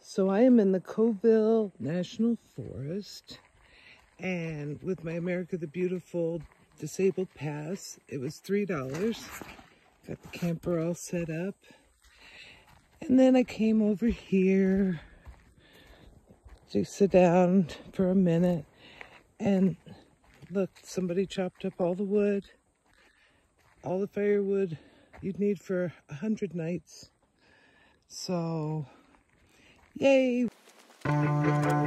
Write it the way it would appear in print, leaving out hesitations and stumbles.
So I am in the Colville National Forest, and with my America the Beautiful disabled pass, it was $3. Got the camper all set up. And then I came over here to sit down for a minute, and look, somebody chopped up all the wood, all the firewood you'd need for 100 nights. So, yay!